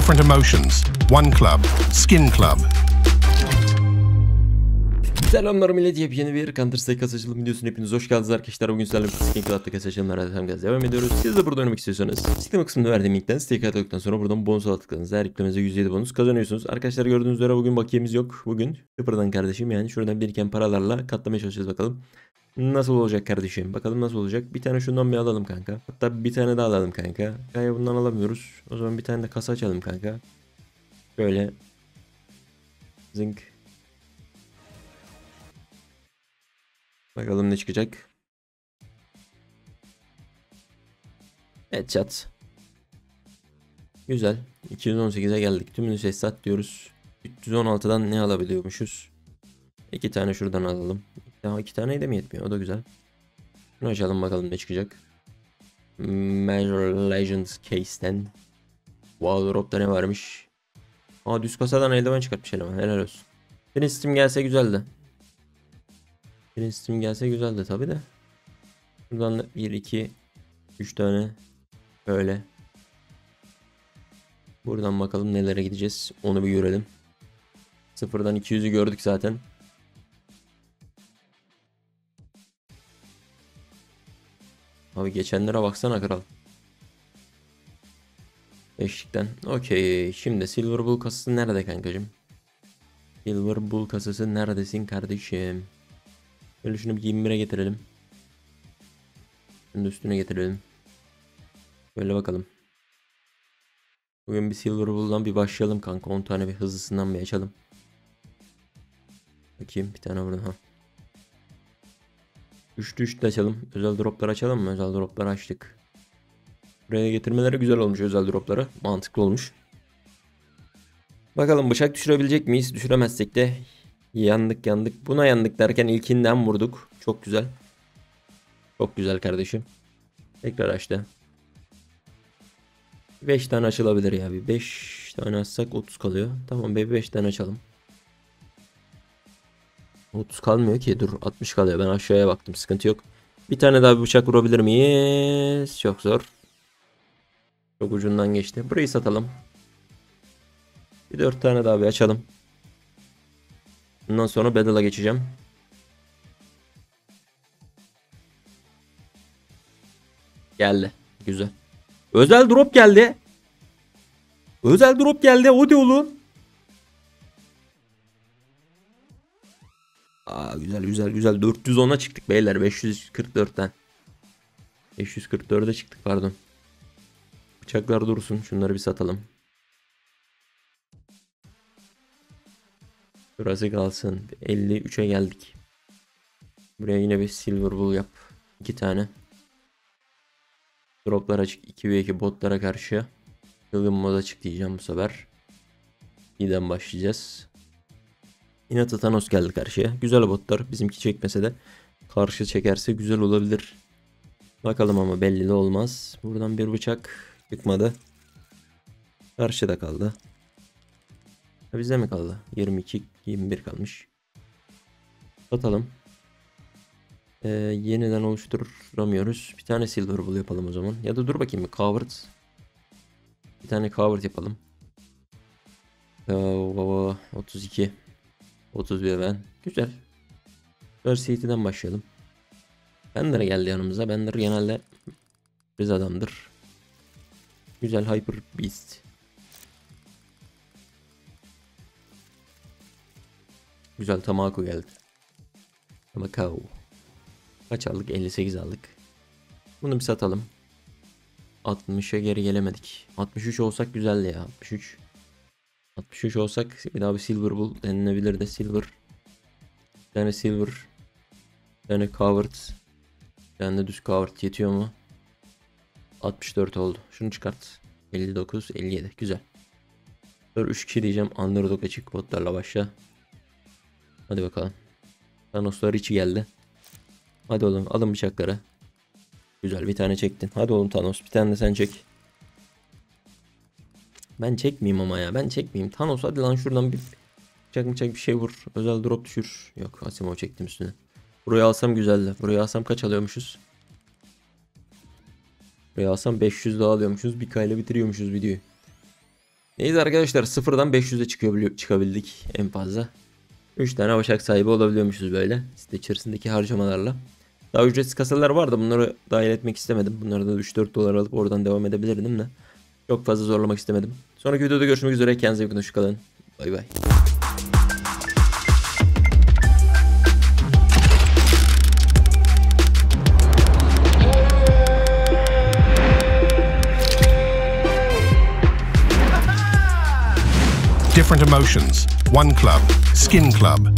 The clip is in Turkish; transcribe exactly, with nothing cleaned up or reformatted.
different emotions. One club, Skin Club. Selamlar millet, yepyeni bir Counter Strike kasa açılım videosuna hepiniz hoş geldiniz arkadaşlar. Bugün sizlerle Skin Club'da kasa açılımlara devam ediyoruz. Siz de burada oynamak istiyorsanız açıklama kısmında verdiğim linkten stake attıktan sonra buradan bonus aldıklarınızda her yüklemenize yüzde yedi bonus kazanıyorsunuz. Arkadaşlar gördüğünüz üzere bugün bakiyemiz yok. Bugün sıfırdan kardeşim, yani şuradan biriken paralarla katlamaya çalışacağız bakalım. Nasıl olacak kardeşim? Bakalım nasıl olacak? Bir tane şundan bir alalım kanka. Hatta bir tane daha alalım kanka. Kaya bundan alamıyoruz. O zaman bir tane de kasa açalım kanka. Böyle. Zınk. Bakalım ne çıkacak. Headshot. Güzel. iki yüz on sekize geldik. Tümünü sesat diyoruz. üç yüz on altıdan ne alabiliyormuşuz? İki tane şuradan alalım. Daha iki tane de mi yetmiyor? O da güzel. Bunu açalım bakalım ne çıkacak. Major Legends Case'ten. Wow, drop'ta ne varmış? Aa, düz kasadan eldiven çıkartmış eleman. Helal olsun. Senin Steam gelse güzeldi. Senin Steam gelse güzeldi tabi de. Buradan bir, iki, üç tane böyle. Buradan bakalım nelere gideceğiz. Onu bir görelim. Sıfırdan iki yüzü gördük zaten. Abi geçenlere baksana kral. Beşlikten. Okey. Şimdi Silver Bull kasası nerede kankacım? Silver Bull kasası neredesin kardeşim? Böyle şunu bir yirmi bire getirelim. Şunu da üstüne getirelim. Böyle bakalım. Bugün bir Silver Bull'dan bir başlayalım kanka. on tane bir hızlısından bir açalım. Bakayım bir tane buradan. Ha. Üçlü üçlü açalım. Özel droplar açalım mı? Özel droplar açtık. Buraya getirmeleri güzel olmuş, özel dropları. Mantıklı olmuş. Bakalım bıçak düşürebilecek miyiz? Düşüremezsek de yandık yandık. Buna yandık derken ilkinden vurduk. Çok güzel. Çok güzel kardeşim. Tekrar açtı. beş tane açılabilir ya. Bir beş tane açsak otuz kalıyor. Tamam be, beş tane açalım. otuz kalmıyor ki. Dur, altmış kalıyor. Ben aşağıya baktım. Sıkıntı yok. Bir tane daha bir bıçak vurabilir miyiz? Çok zor. Çok ucundan geçti. Burayı satalım. Bir dört tane daha bir açalım. Bundan sonra Battle'a geçeceğim. Geldi. Güzel. Özel drop geldi. Özel drop geldi. O de oğlum. Aa, güzel güzel güzel. dört yüz ona çıktık beyler. beş yüz kırk dörtten. beş yüz kırk dörde çıktık, pardon. Bıçaklar dursun. Şunları bir satalım. Burası kalsın. elli üçe geldik. Buraya yine bir Silver Bull yap. iki tane. Droplar açık. iki ve iki botlara karşı. Çılgın moda çık diyeceğim bu sefer. İyiden başlayacağız. İnatı Thanos geldi karşıya. Güzel botlar. Bizimki çekmese de karşı çekerse güzel olabilir. Bakalım ama belli de olmaz. Buradan bir bıçak çıkmadı. Karşıda kaldı. Ha, bizde mi kaldı? yirmi iki yirmi bir kalmış. Satalım. Ee, yeniden oluşturamıyoruz. Bir tane Silver Bull yapalım o zaman. Ya da dur bakayım bir Covered. Bir tane Covered yapalım. Ee, otuz iki. otuz bir ben. Güzel. Versity'den başlayalım. Bender geldi yanımıza. Bender genelde biz adamdır. Güzel Hyper Beast. Güzel Tamako geldi. Tamako. Kaç aldık? elli sekiz aldık. Bunu bir satalım. altmışa geri gelemedik. altmış üç olsak güzeldi ya. altmış üç. altmış üç olsak bir daha bir Silver Bull denilebilir de. Silver. Bir tane Silver. Bir tane Covered. Bir tane de düz Covered yetiyor mu? altmış dört oldu. Şunu çıkart. elli dokuz elli yedi. Güzel. Dur, üç kişi diyeceğim. Underdog açık, botlarla başla. Hadi bakalım. Thanoslar içi geldi. Hadi oğlum, alın bıçakları. Güzel, bir tane çektin. Hadi oğlum Thanos, bir tane de sen çek. Ben çekmeyeyim ama ya. Ben çekmeyeyim. Thanos hadi lan, şuradan bir bıçak bıçak bir şey vur. Özel drop düşür. Yok, Asimo çektim üstüne. Burayı alsam güzeldi. Burayı alsam kaç alıyormuşuz? Burayı alsam beş yüz daha alıyormuşuz. Bir kayla bitiriyormuşuz videoyu. Neyse arkadaşlar, sıfırdan beş yüze çıkıyor, çıkabildik en fazla. üç tane başak sahibi olabiliyormuşuz böyle site içerisindeki harcamalarla. Daha ücretsiz kasalar var da bunları dahil etmek istemedim. Bunları da üç dört dolar alıp oradan devam edebilirdim de. Çok fazla zorlamak istemedim. Sonraki videoda görüşmek üzere. Kendinize iyi bakın. Hoşça kalın. Bay bay. Different emotions. One club. Skin Club.